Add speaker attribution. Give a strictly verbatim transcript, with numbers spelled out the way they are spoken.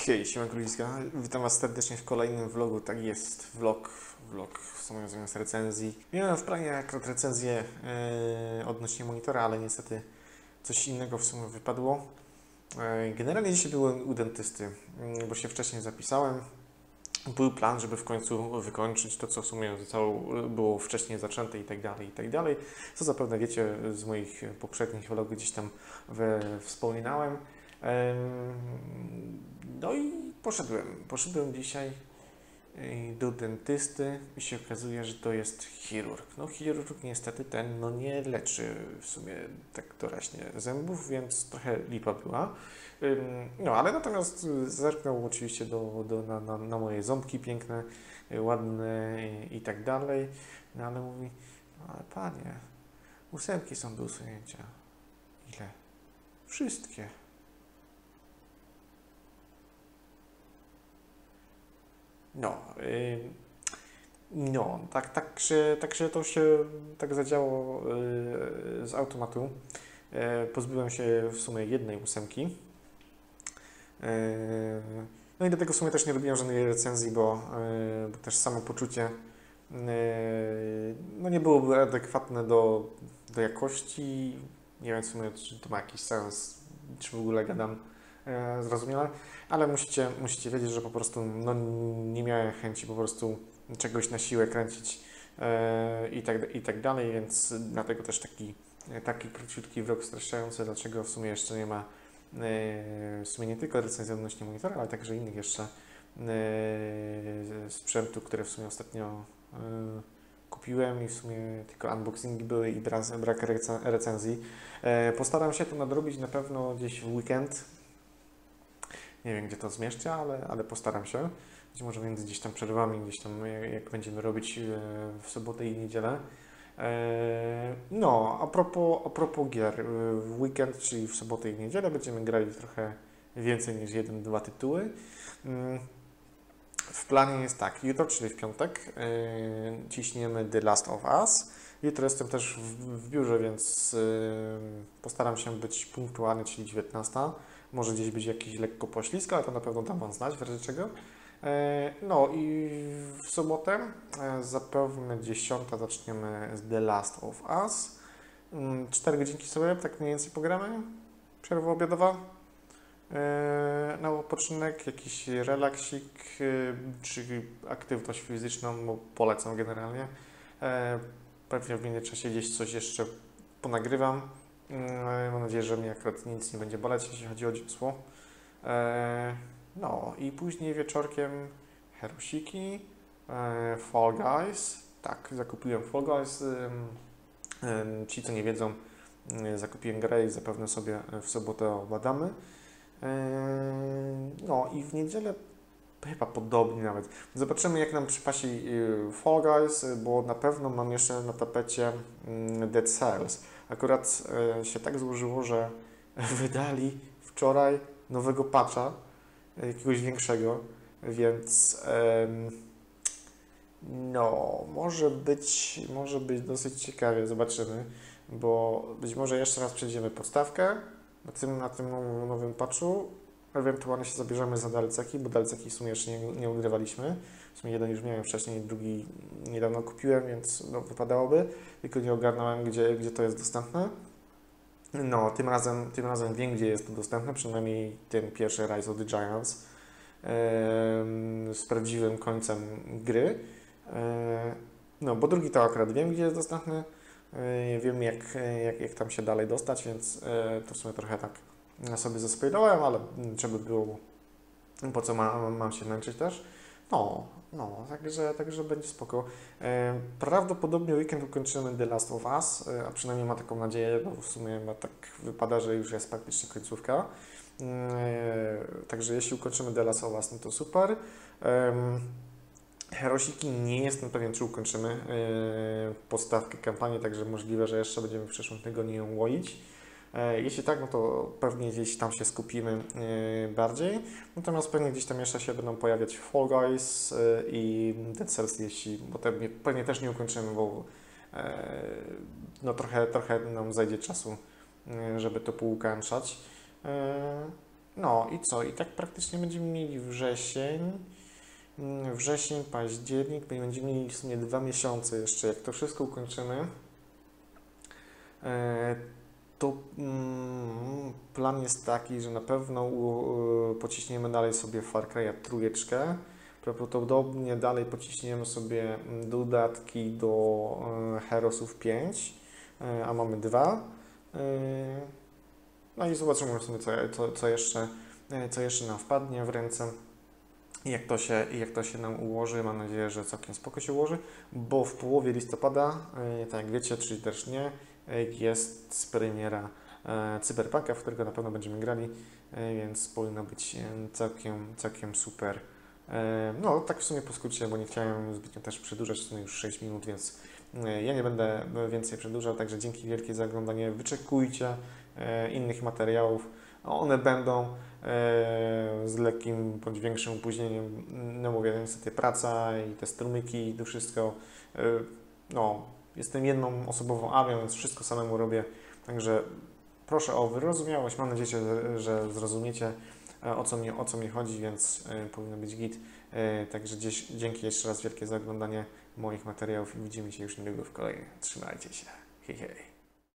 Speaker 1: Hej, siemanko ludziska, witam was serdecznie w kolejnym vlogu, tak jest, vlog, vlog w sumie zamiast recenzji. Miałem w planie akurat recenzję yy, odnośnie monitora, ale niestety coś innego w sumie wypadło. Yy, generalnie dzisiaj byłem u dentysty, yy, bo się wcześniej zapisałem. Był plan, żeby w końcu wykończyć to, co w sumie zostało, było wcześniej zaczęte i tak dalej, i tak dalej. Co zapewne wiecie z moich poprzednich vlogów, gdzieś tam we, wspominałem. No i poszedłem. Poszedłem dzisiaj do dentysty i się okazuje, że to jest chirurg. No chirurg niestety ten no nie leczy w sumie tak doraźnie zębów, więc trochę lipa była. No ale natomiast zerknął oczywiście do, do, na, na, na moje ząbki piękne, ładne i, i tak dalej. No ale mówi, no ale panie, ósemki są do usunięcia. Ile? Wszystkie. No, yy, no tak, tak, się, tak się to się tak zadziało yy, z automatu. Yy, pozbyłem się w sumie jednej ósemki. Yy, no i do tego w sumie też nie robiłem żadnej recenzji, bo, yy, bo też samopoczucie yy, no nie byłoby adekwatne do, do jakości. Nie wiem w sumie, czy to ma jakiś sens, czy w ogóle gadam e, zrozumiale, ale musicie, musicie wiedzieć, że po prostu no, nie miałem chęci po prostu czegoś na siłę kręcić e, i, tak, i tak dalej, więc dlatego też taki, taki króciutki vlog streszczający, dlaczego w sumie jeszcze nie ma e, w sumie nie tylko recenzji odnośnie monitora, ale także innych jeszcze e, sprzętu, które w sumie ostatnio e, kupiłem i w sumie tylko unboxingi były i brak recenzji. Postaram się to nadrobić na pewno gdzieś w weekend. Nie wiem, gdzie to zmieszczę, ale, ale postaram się. Być może między gdzieś tam przerwami, gdzieś tam jak będziemy robić w sobotę i niedzielę. No, a propos, a propos gier. W weekend, czyli w sobotę i niedzielę będziemy grali trochę więcej niż jeden, dwa tytuły. W planie jest tak, jutro, czyli w piątek, yy, ciśniemy The Last of Us. Jutro jestem też w, w biurze, więc yy, postaram się być punktualny, czyli dziewiętnasta. Może gdzieś być jakiś lekko poślizg, ale to na pewno dam Wam znać, w razie czego. Yy, no i w sobotę yy, zapewne dziesiąta zaczniemy z The Last of Us. Yy, cztery godzinki sobie tak mniej więcej pogramy. Przerwa obiadowa. Na odpoczynek, jakiś relaksik czy aktywność fizyczną, bo polecam generalnie. Pewnie w międzyczasie gdzieś coś jeszcze ponagrywam. Mam nadzieję, że mnie akurat nic nie będzie boleć, jeśli chodzi o dziecko. No i później wieczorkiem herosiki, Fall Guys. Tak, zakupiłem Fall Guys. Ci, co nie wiedzą, zakupiłem grę i zapewne sobie w sobotę obadamy. No i w niedzielę chyba podobnie nawet. Zobaczymy, jak nam przypasi Fall Guys, bo na pewno mam jeszcze na tapecie Dead Cells. Akurat się tak złożyło, że wydali wczoraj nowego patcha, jakiegoś większego, więc no, może być, może być dosyć ciekawie, zobaczymy, bo być może jeszcze raz przejdziemy podstawkę na tym, na tym nowym patchu. Ewentualnie się zabierzemy za dalceki, bo dalceki w sumie jeszcze nie, nie ugrywaliśmy. W sumie jeden już miałem wcześniej, drugi niedawno kupiłem, więc no, wypadałoby, tylko nie ogarnąłem, gdzie, gdzie to jest dostępne. No, tym razem, tym razem wiem, gdzie jest to dostępne, przynajmniej ten pierwszy Rise of the Giants yy, z prawdziwym końcem gry. Yy, no, bo drugi to akurat wiem, gdzie jest dostępny. Yy, wiem, jak, jak, jak tam się dalej dostać, więc yy, to w sumie trochę tak sobie zaspoilowałem, ale żeby było, po co ma, mam się męczyć też. No, no, także, także będzie spoko. E, prawdopodobnie weekend ukończymy The Last of Us, e, a przynajmniej ma taką nadzieję, bo w sumie ma tak wypada, że już jest praktycznie końcówka. E, także jeśli ukończymy The Last of Us, no to super. E, Herosiki nie jestem pewien, czy ukończymy e, podstawkę kampanii, także możliwe, że jeszcze będziemy w przyszłym tygodniu ją łoić. Jeśli tak, no to pewnie gdzieś tam się skupimy bardziej. Natomiast pewnie gdzieś tam jeszcze się będą pojawiać Fall Guys i Dead Cells, jeśli, bo te pewnie też nie ukończymy, bo no trochę, trochę nam zajdzie czasu, żeby to poukańczać. No i co? I tak praktycznie będziemy mieli wrzesień, mm, wrzesień, październik, będziemy mieli w sumie dwa miesiące jeszcze. Jak to wszystko ukończymy, e, to mm, plan jest taki, że na pewno u, pociśniemy dalej sobie Far Cry'a trójeczkę. Prawdopodobnie dalej pociśniemy sobie dodatki do e, Heroesów pięć, e, a mamy dwa. E, no i zobaczymy w sumie, co, co, co, jeszcze, e, co jeszcze nam wpadnie w ręce i jak to się, i jak to się nam ułoży. Mam nadzieję, że całkiem spoko się ułoży, bo w połowie listopada, e, tak jak wiecie, czyli też nie, e, jest premiera e, Cyberpunka, w którego na pewno będziemy grali, e, więc powinno być e, całkiem, całkiem super. E, No, tak w sumie po skrócie, bo nie chciałem zbytnio też przedłużać, w sumie już sześć minut, więc e, ja nie będę więcej przedłużał, także dzięki wielkie za oglądanie. Wyczekujcie e, innych materiałów. One będą e, z lekkim bądź większym opóźnieniem. No mówię, niestety praca i te strumyki i to wszystko. E, no, jestem jedną osobową armią, więc wszystko samemu robię, także proszę o wyrozumiałość. Mam nadzieję, że, że zrozumiecie, e, o co mi, o co mi chodzi, więc e, powinno być git. E, Także gdzieś, dzięki jeszcze raz wielkie za oglądanie moich materiałów i widzimy się już niedługo w kolejnych. Trzymajcie się. Hej, hej.